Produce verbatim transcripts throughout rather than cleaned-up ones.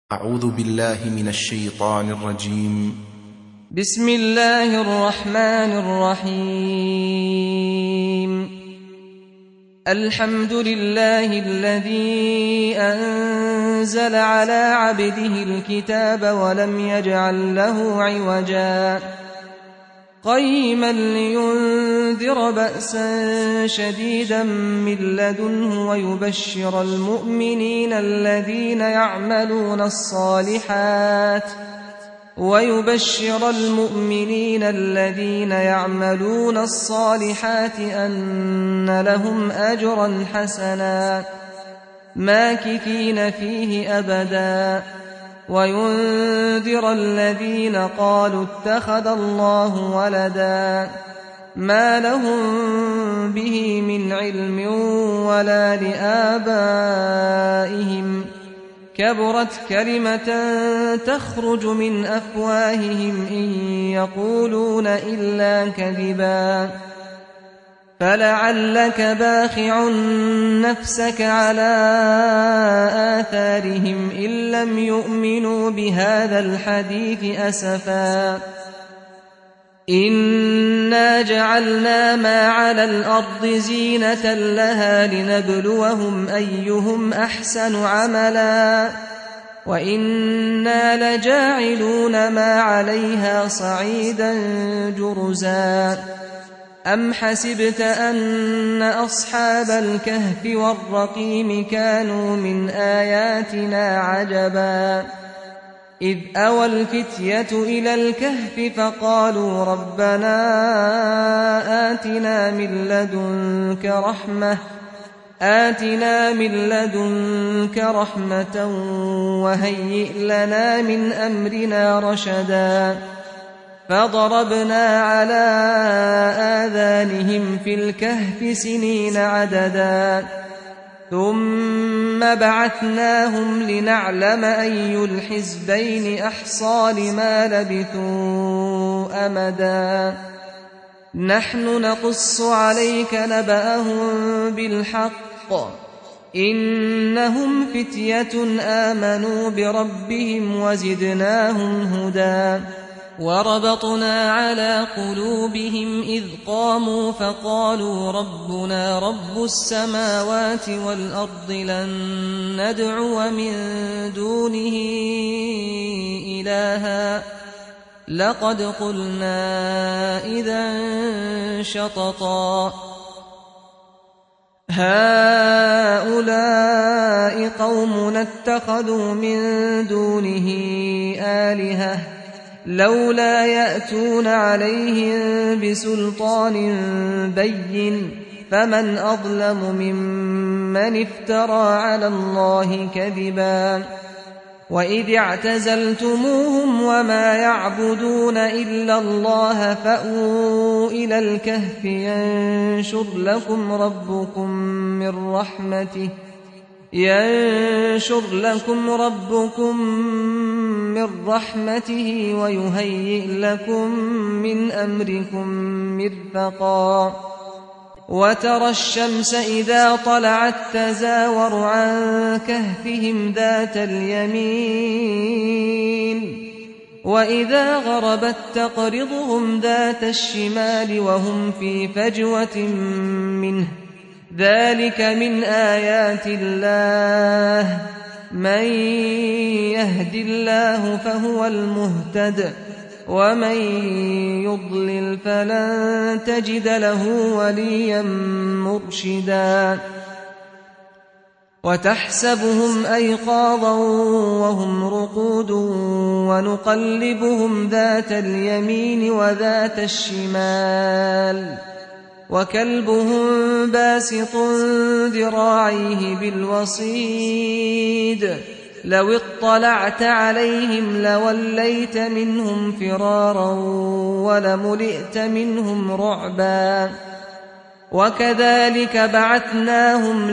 أعوذ بالله من الشيطان الرجيم. بسم الله الرحمن الرحيم. الحمد لله الذي أنزل على عبده الكتاب ولم يجعل له عوجا قيما لينذر بأسا شديدا من لدنه ويبشر المؤمنين الذين يعملون الصالحات ويبشر المؤمنين الذين يعملون الصالحات أن لهم أجرا حسنا ماكثين فيه أبدا وينذر الذين قالوا اتخذ الله ولدا ما لهم به من علم ولا لآبائهم كبرت كلمة تخرج من أفواههم إن يقولون إلا كذبا فلعلك باخع نفسك على آثارهم إن لم يؤمنوا بهذا الحديث أسفا إنا جعلنا ما على الأرض زينة لها لنبلوهم أيهم أحسن عملا وإنا لجاعلون ما عليها صعيدا جرزا أم حسبت أن أصحاب الكهف والرقيم كانوا من آياتنا عجبا إذ أوى الفتية إلى الكهف فقالوا ربنا آتنا من لدنك رحمة آتنا من لدنك رحمة وهيئ لنا من أمرنا رشدا فضربنا على آذانهم في الكهف سنين عددا ثم بعثناهم لنعلم أي الحزبين أحصى لما لبثوا أمدا نحن نقص عليك نبأهم بالحق إنهم فتية آمنوا بربهم وزدناهم هدى وربطنا على قلوبهم إذ قاموا فقالوا ربنا رب السماوات والأرض لن ندعو من دونه إلها لقد قلنا إذا شططا هؤلاء قومنا اتخذوا من دونه آلهة لولا يأتون عليهم بسلطان بين فمن أظلم ممن افترى على الله كذبا وإذ اعتزلتموهم وما يعبدون إلا الله فأووا إلى الكهف ينشر لكم ربكم من رحمته ينشر لكم ربكم من رحمته ويهيئ لكم من أمركم مرفقا وترى الشمس إذا طلعت تزاور عن كهفهم ذات اليمين وإذا غربت تقرضهم ذات الشمال وهم في فجوة منه ذلك من آيات الله من يهد الله فهو المهتد ومن يضلل فلن تجد له وليا مرشدا وتحسبهم أيقاظا وهم رقود ونقلبهم ذات اليمين وذات الشمال وكلبهم باسط ذراعيه بالوصيد لو اطلعت عليهم لوليت منهم فرارا ولملئت منهم رعبا وكذلك بعثناهم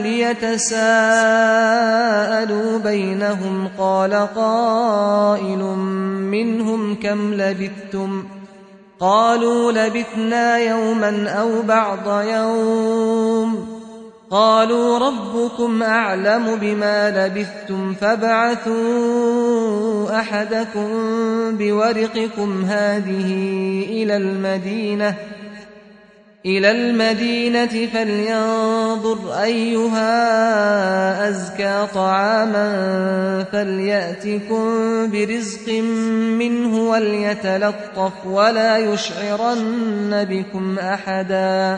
ليتساءلوا بينهم قال قائل منهم كم لبثتم قالوا لبثنا يوما أو بعض يوم قالوا ربكم أعلم بما لبثتم فابعثوا أحدكم بورقكم هذه إلى المدينة إلى المدينة فلينظر أيها أزكى طعاما فليأتكم برزق منه وليتلطف ولا يشعرن بكم أحدا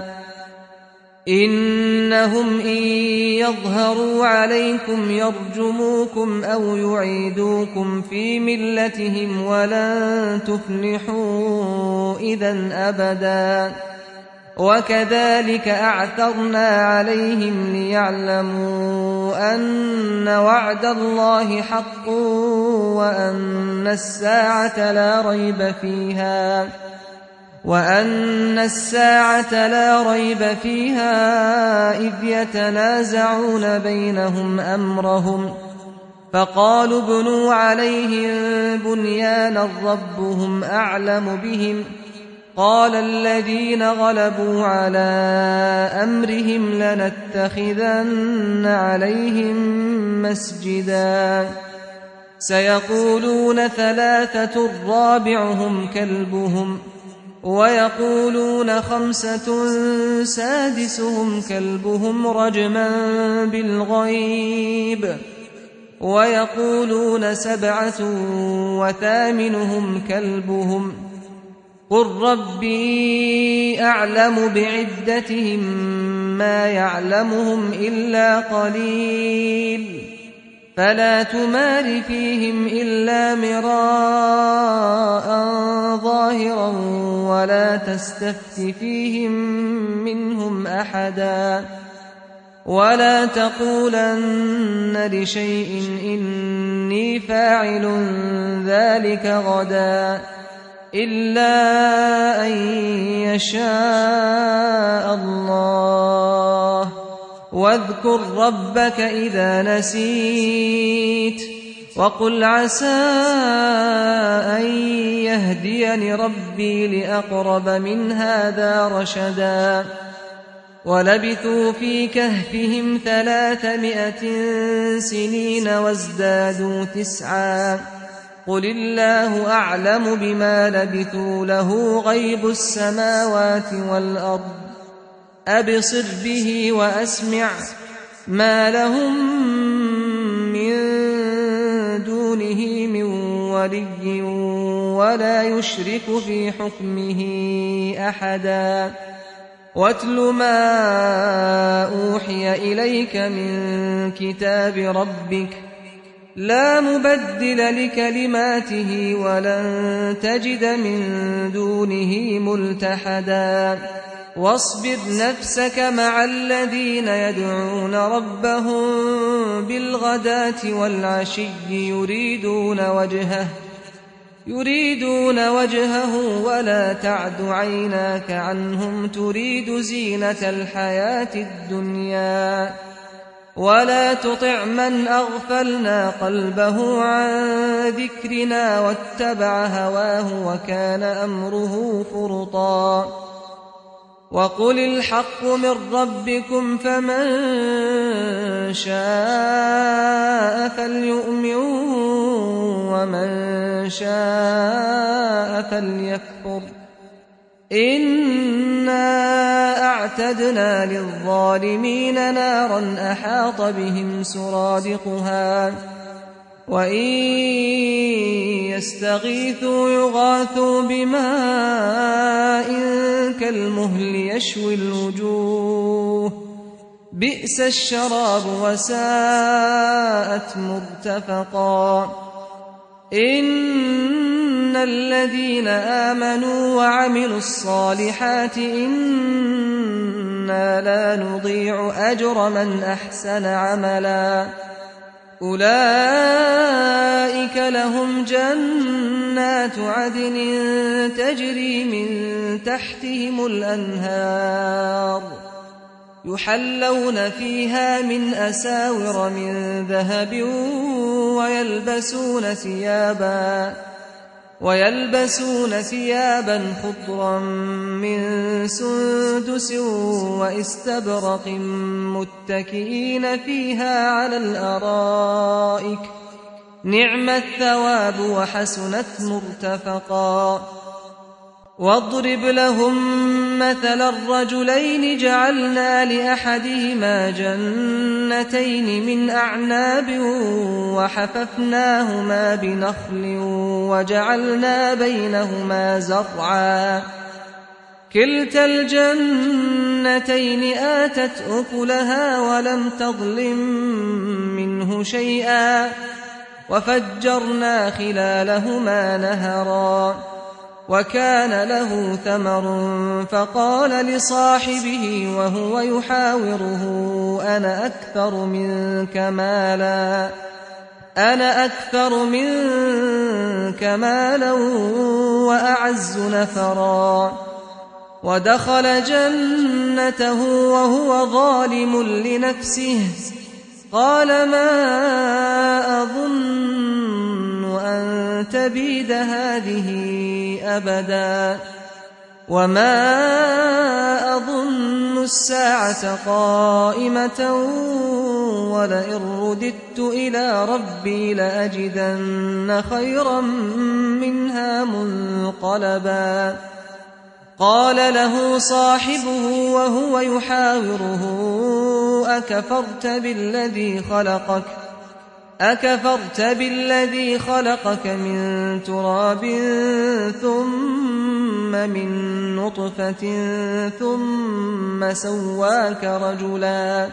إنهم إن يظهروا عليكم يرجموكم أو يعيدوكم في ملتهم ولن تفلحوا إذا أبدا وكذلك أعثرنا عليهم ليعلموا أن وعد الله حق وأن الساعة لا ريب فيها وأن الساعة لا ريب فيها إذ يتنازعون بينهم أمرهم فقالوا ابنوا عليهم بنيانا ربهم أعلم بهم قال الذين غلبوا على أمرهم لنتخذن عليهم مسجدا سيقولون ثلاثة رابعهم كلبهم ويقولون خمسة سادسهم كلبهم رجما بالغيب ويقولون سبعة وثامنهم كلبهم قل ربي أعلم بعدتهم ما يعلمهم إلا قليل فلا تمار فيهم إلا مراء ظاهرا ولا تستفت فيهم منهم أحدا ولا تقولن لشيء إني فاعل ذلك غدا إلا أن يشاء الله واذكر ربك إذا نسيت وقل عسى أن يهديني ربي لأقرب من هذا رشدا ولبثوا في كهفهم ثلاثمائة سنين وازدادوا تسعا قل الله أعلم بما لبثوا له غيب السماوات والأرض أبصر به وأسمع ما لهم من دونه من ولي ولا يشرك في حكمه أحدا واتل ما أوحي إليك من كتاب ربك لا مبدل لكلماته ولن تجد من دونه ملتحدا واصبر نفسك مع الذين يدعون ربهم بالغداة والعشي يريدون وجهه يريدون وجهه ولا تعد عيناك عنهم تريد زينة الحياة الدنيا ولا تطع من أغفلنا قلبه عن ذكرنا واتبع هواه وكان أمره فرطا وقل الحق من ربكم فمن شاء فليؤمن ومن شاء فليكفر إنا أعتدنا للظالمين نارا أحاط بهم سرادقها وإن يستغيثوا يغاثوا بماء كالمهل يشوي الوجوه بئس الشراب وساءت مرتفقا إن الذين آمنوا وعملوا الصالحات إنا لا نضيع أجر من أحسن عملا أولئك لهم جنات عدن تجري من تحتهم الأنهار يحلون فيها من أساور من ذهب ويلبسون ثيابا ويلبسون ثيابا خضرا من سندس نعم الثواب وحسنت مرتفقا واضرب لهم مثل الرجلين جعلنا لأحدهما جنتين من أعناب وحففناهما بنخل وجعلنا بينهما زرعا كلتا الجنتين آتت أكلها ولم تظلم منه شيئا وفجرنا خلالهما نهرا وكان له ثمر فقال لصاحبه وهو يحاوره أنا أكثر منك مالا أنا أكثر منك مالا وأعز نفرا ودخل جنته وهو ظالم لنفسه قال ما أظن أن تبيد هذه أبدا وما أظن الساعة قائمة ولئن رددت إلى ربي لأجدن خيرا منها منقلبا قال له صاحبه وهو يحاوره أكفرت بالذي خلقك أكفرت بالذي خلقك من تراب ثم من نطفة ثم سواك رجلا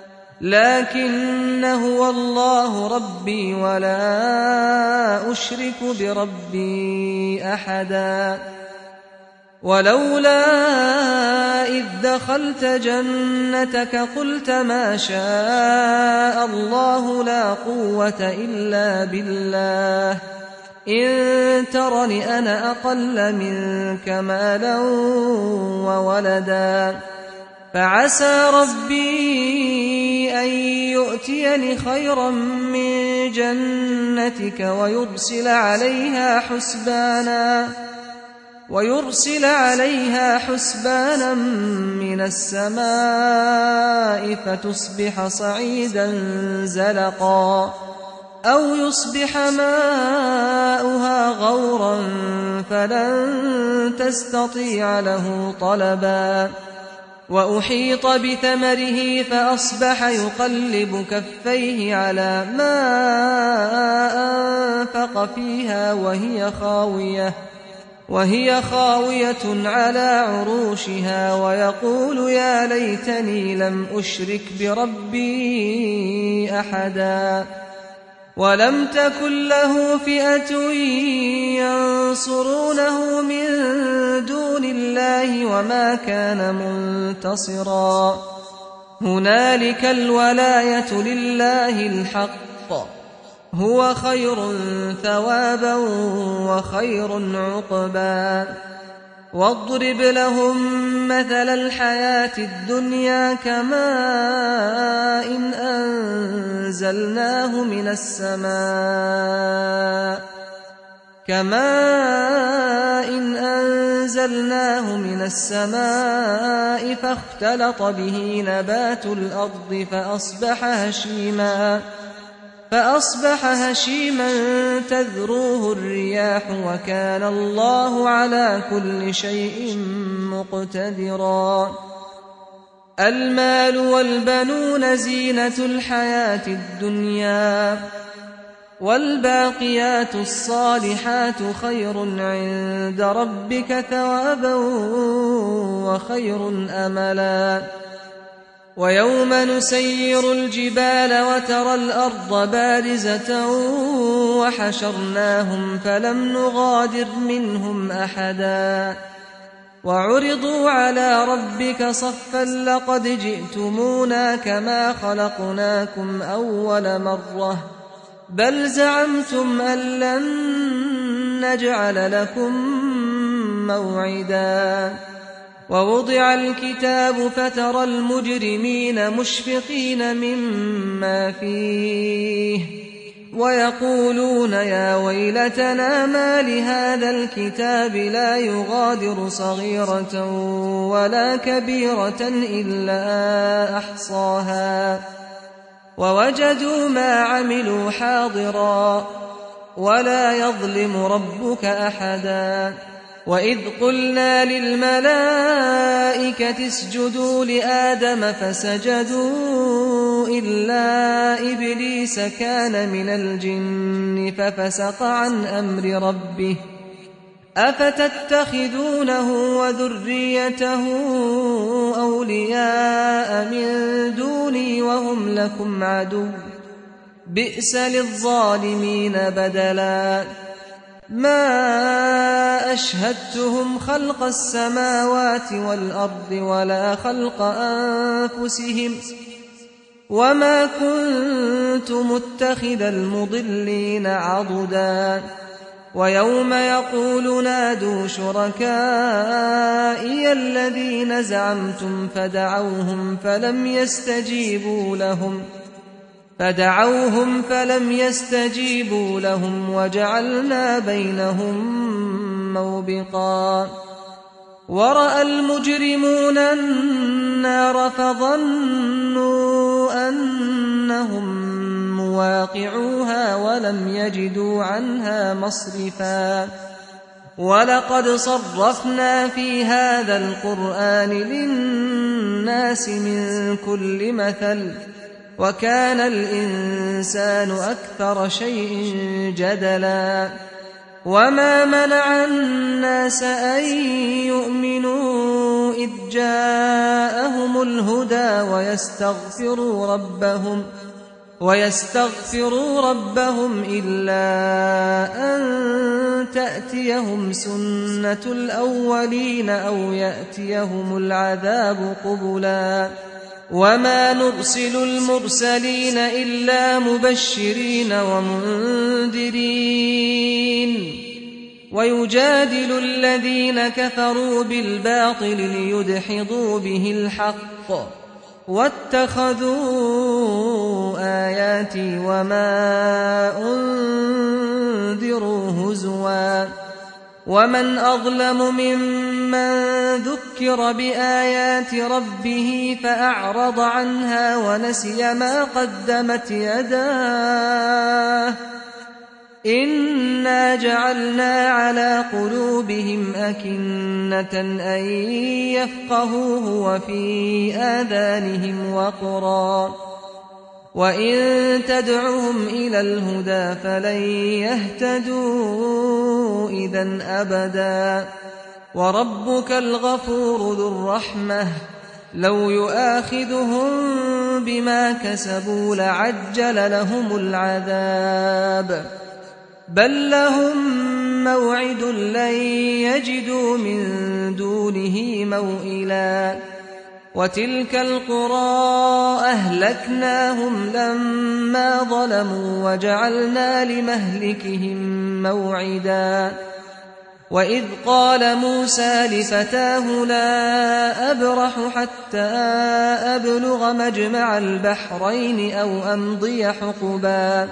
لكن هو الله ربي ولا أشرك بربي أحدا ولولا إذ دخلت جنتك قلت ما شاء الله لا قوة إلا بالله إن ترني أنا أقل منك مالا وولدا فعسى ربي أن يؤتيني خيرا من جنتك ويرسل عليها حسبانا ويرسل عليها حسبانا من السماء فتصبح صعيدا زلقا أو يصبح ماؤها غورا فلن تستطيع له طلبا وأحيط بثمره فأصبح يقلب كفيه على ما أنفق فيها وهي خاوية وهي خاوية على عروشها ويقول يا ليتني لم أشرك بربي أحدا ولم تكن له فئة ينصرونه من دون الله وما كان منتصرا هنالك الولاية لله الحق هو خير ثوابا وخير عقبا واضرب لهم مثل الحياة الدنيا كماء إن أنزلناه من السماء كماء إن أنزلناه من السماء فاختلط به نبات الأرض فأصبح هشيما فأصبح هشيما تذروه الرياح وكان الله على كل شيء مقتدرا المال والبنون زينة الحياة الدنيا والباقيات الصالحات خير عند ربك ثوابا وخير أملا ويوم نسير الجبال وترى الأرض بارزة وحشرناهم فلم نغادر منهم أحدا وعرضوا على ربك صفا لقد جئتمونا كما خلقناكم أول مرة بل زعمتم أن لن نجعل لكم موعدا ووضع الكتاب فترى المجرمين مشفقين مما فيه ويقولون يا ويلتنا ما لهذا الكتاب لا يغادر صغيرة ولا كبيرة إلا أحصاها ووجدوا ما عملوا حاضرا ولا يظلم ربك أحدا وإذ قلنا للملائكة اسجدوا لآدم فسجدوا إلا إبليس كان من الجن ففسق عن أمر ربه أفتتخذونه وذريته أولياء من دوني وهم لكم عدو بئس للظالمين بدلا ما أشهدتهم خلق السماوات والأرض ولا خلق أنفسهم وما كنت متخذ المضلين عضدا ويوم يقول نادوا شركائي الذين زعمتم فدعوهم فلم يستجيبوا لهم فدعوهم فلم يستجيبوا لهم وجعلنا بينهم موبقا ورأى المجرمون النار فظنوا أنهم مواقعوها ولم يجدوا عنها مصرفا ولقد صرفنا في هذا القرآن للناس من كل مثل وكان الإنسان أكثر شيء جدلا وما منع الناس أن يؤمنوا إذ جاءهم الهدى ويستغفروا ربهم ويستغفروا ربهم إلا أن تأتيهم سنة الأولين أو يأتيهم العذاب قبلا وما نرسل المرسلين إلا مبشرين ومنذرين ويجادل الذين كفروا بالباطل ليدحضوا به الحق واتخذوا آياتي وما أنذروا هزوا ومن أظلم ممن ذكر بآيات ربه فأعرض عنها ونسي ما قدمت يداه إنا جعلنا على قلوبهم أكنة أن يفقهوه وفي آذانهم وقرا وإن تدعهم إلى الهدى فلن يهتدوا إذا أبدا وربك الغفور ذو الرحمة لو يؤاخذهم بما كسبوا لعجل لهم العذاب بل لهم موعد لن يجدوا من دونه موئلا وتلك القرى أهلكناهم لما ظلموا وجعلنا لمهلكهم موعدا وإذ قال موسى لفتاه لا أبرح حتى أبلغ مجمع البحرين أو أمضي حقبا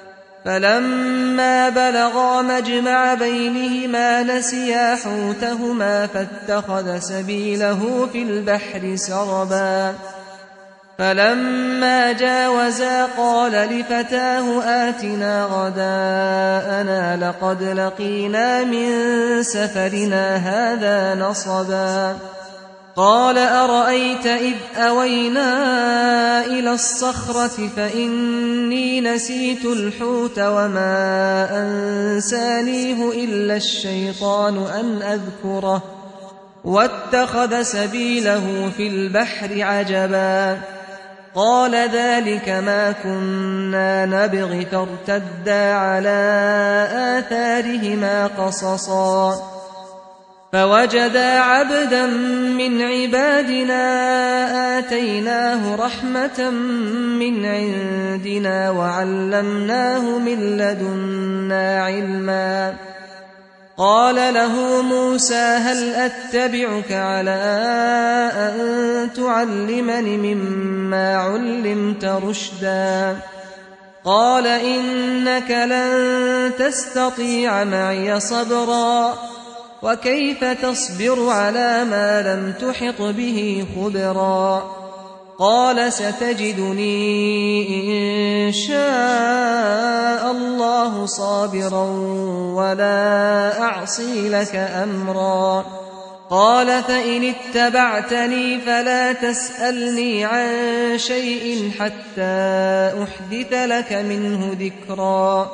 فلما بلغا مجمع بينهما نسيا حوتهما فاتخذ سبيله في البحر سربا فلما جاوزا قال لفتاه آتنا غداءنا لقد لقينا من سفرنا هذا نصبا قال أرأيت إذ أوينا إلى الصخرة فإني نسيت الحوت وما أنسانيه إلا الشيطان أن أذكره واتخذ سبيله في البحر عجبا قال ذلك ما كنا نبغي فارتدا على آثارهما قصصا فوجدا عبدا من عبادنا آتيناه رحمة من عندنا وعلمناه من لدنا علما قال له موسى هل أتبعك على أن تعلمني مما علمت رشدا قال إنك لن تستطيع معي صبرا وكيف تصبر على ما لم تحط به خبرا قال ستجدني إن شاء الله صابرا ولا أعصي لك أمرا. قال فإن اتبعتني فلا تسألني عن شيء حتى أحدث لك منه ذكرا.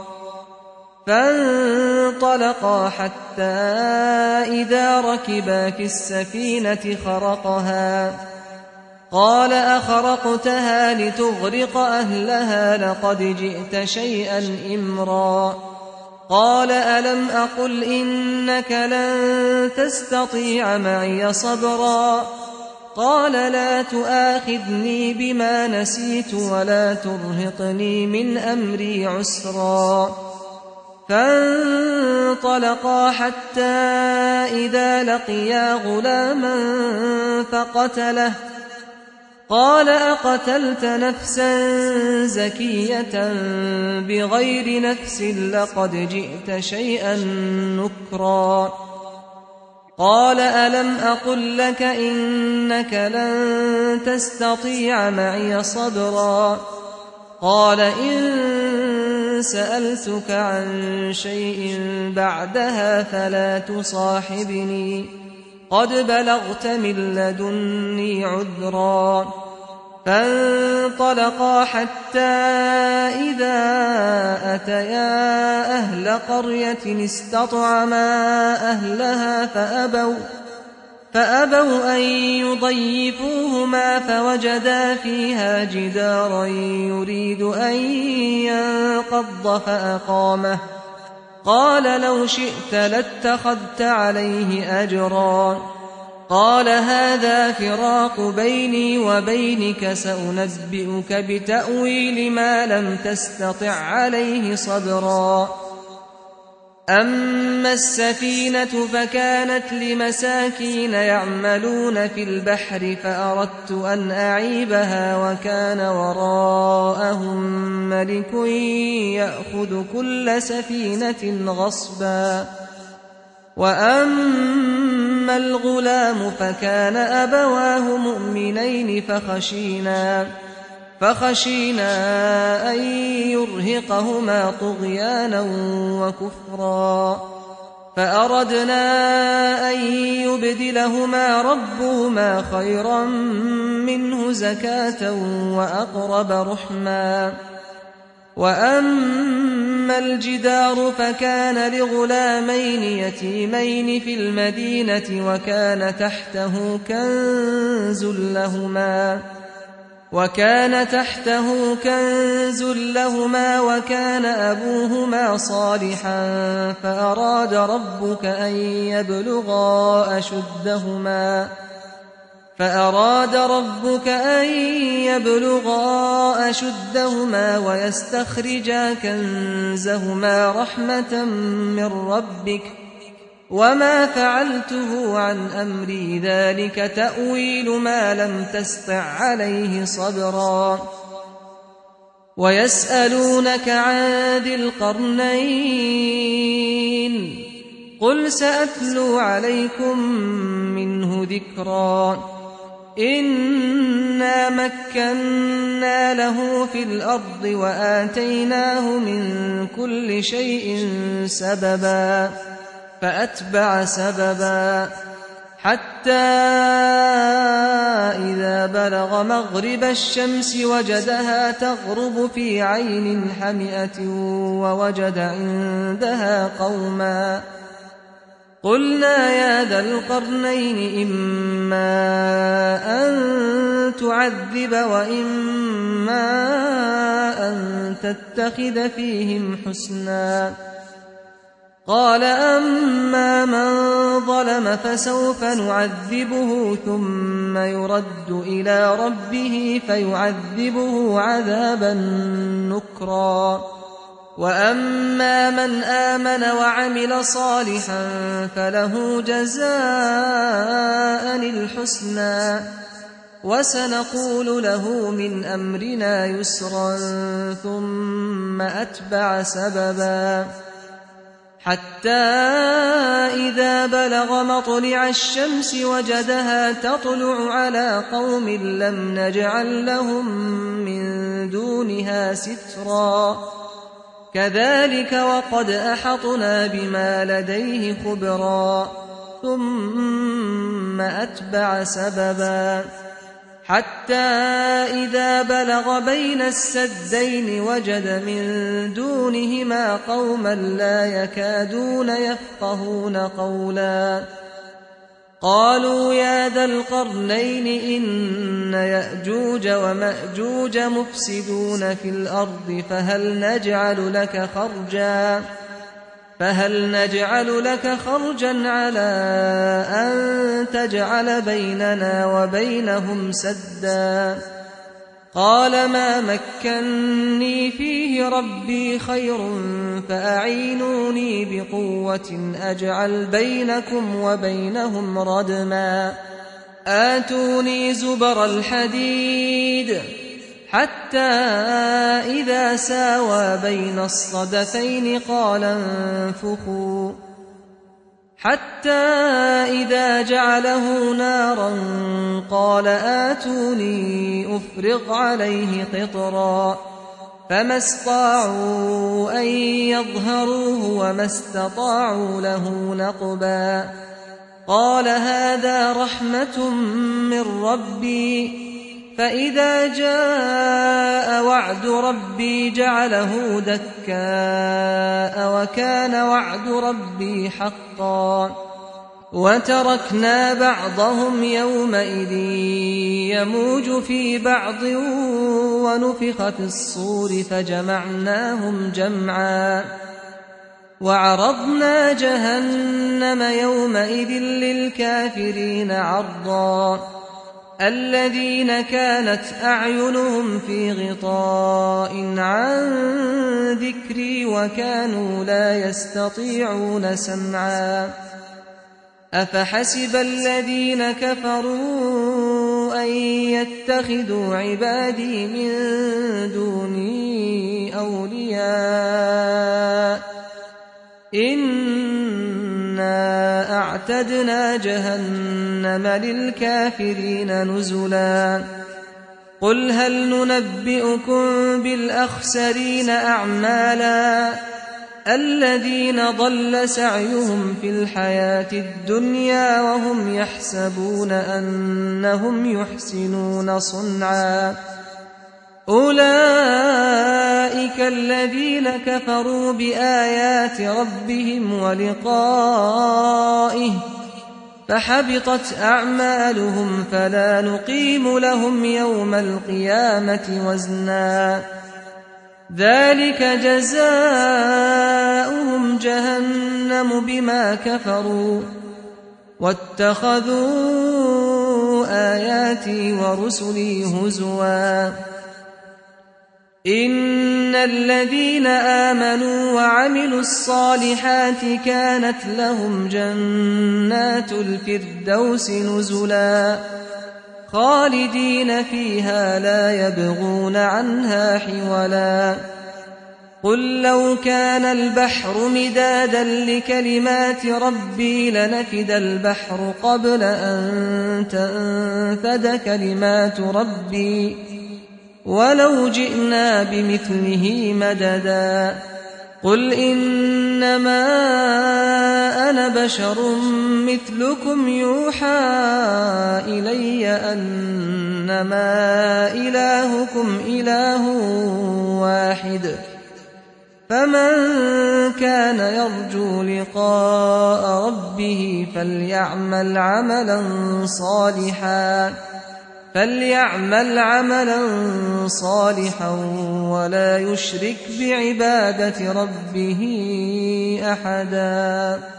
فانطلقا حتى إذا ركبا في السفينة خرقها قال أخرقتها لتغرق أهلها لقد جئت شيئا إمرا. قال ألم أقل إنك لن تستطيع معي صبرا. قال لا تؤاخذني بما نسيت ولا ترهقني من أمري عسرا. فانطلقا حتى إذا لقيا غلاما فقتله قال أقتلت نفسا زكية بغير نفس لقد جئت شيئا نكرا. قال ألم أقل لك إنك لن تستطيع معي صبرا. قال إن سألتك عن شيء بعدها فلا تصاحبني قد بلغت من لدني عذرا. فانطلقا حتى إذا أتيا أهل قرية استطعما أهلها فأبوا, فأبوا أن يضيفوهما فوجدا فيها جدارا يريد أن ينقض فأقامه. قال لو شئت لاتخذت عليه أجرا. قال هذا فراق بيني وبينك سأنبئك بتأويل ما لم تستطع عليه صبرا. أما السفينة فكانت لمساكين يعملون في البحر فأردت أن أعيبها وكان وراءهم ملك يأخذ كل سفينة غصبا. وأما الغلام فكان أبواه مؤمنين فخشينا فخشينا أن يرهقهما طغيانا وكفرا. فأردنا أن يبدلهما ربهما خيرا منه زكاة وأقرب رحما. وأما الجدار فكان لغلامين يتيمين في المدينة وكان تحته كنز لهما وكان تحته كنز لهما وكان أبوهما صالحا فأراد ربك أن يبلغا أشدهما فأراد ربك أن يبلغا أشدهما ويستخرجا كنزهما رحمة من ربك وما فعلته عن أمري ذلك تأويل ما لم تسطع عليه صبرا. ويسألونك عن ذي القرنين قل سأتلو عليكم منه ذكرا. إنا مكنا له في الأرض وآتيناه من كل شيء سببا فأتبع سببا حتى إذا بلغ مغرب الشمس وجدها تغرب في عين حمئة ووجد عندها قوما قلنا يا ذا القرنين إما أن تعذب وإما أن تتخذ فيهم حسنا. قال أما من ظلم فسوف نعذبه ثم يرد إلى ربه فيعذبه عذابا نكرا. وأما من آمن وعمل صالحا فله جزاء الحسنى وسنقول له من أمرنا يسرا ثم أتبع سببا حتى إذا بلغ مطلع الشمس وجدها تطلع على قوم لم نجعل لهم من دونها سترا كذلك وقد أحطنا بما لديه خبرا ثم أتبع سببا حتى إذا بلغ بين السدين وجد من دونهما قوما لا يكادون يفقهون قولا قالوا يا ذا القرنين إن يأجوج ومأجوج مفسدون في الأرض فهل نجعل لك خرجا فهل نجعل لك خرجا على أن تجعل بيننا وبينهم سدا قال ما مكني فيه ربي خير فأعينوني بقوة أجعل بينكم وبينهم ردما آتوني زبر الحديد حتى إذا ساوى بين الصدفين قال انفخوا حتى إذا جعله نارا قال آتوني أفرغ عليه قطرا فما استطاعوا أن يظهروه وما استطاعوا له نقبا قال هذا رحمة من ربي فإذا جاء وعد ربي جعله دكاء وكان وعد ربي حقا وتركنا بعضهم يومئذ يموج في بعض ونفخ في الصور فجمعناهم جمعا وعرضنا جهنم يومئذ للكافرين عرضا الذين كانت أعينهم في غطاء عن ذكري وكانوا لا يستطيعون سمعا أفحسب الذين كفروا أن يتخذوا عبادي من دوني أولياء إنا أعتدنا جهنم للكافرين نزلا قل هل ننبئكم بالأخسرين أعمالا الذين ضل سعيهم في الحياة الدنيا وهم يحسبون أنهم يحسنون صنعا أولئك الذين كفروا بآيات ربهم ولقائه فحبطت أعمالهم فلا نقيم لهم يوم القيامة وزنا ذلك جزاؤهم جهنم بما كفروا واتخذوا آياتي ورسلي هزوا إن الذين آمنوا وعملوا الصالحات كانت لهم جنات الفردوس نزلا خالدين فيها لا يبغون عنها حولا قل لو كان البحر مدادا لكلمات ربي لنفد البحر قبل أن تنفد كلمات ربي ولو جئنا بمثله مددا قل إنما أنا بشر مثلكم يوحى إلي أنما إلهكم إله واحد فمن كان يرجو لقاء ربه فليعمل عملا صالحا فليعمل عملا صالحا ولا يشرك بعبادة ربه أحدا.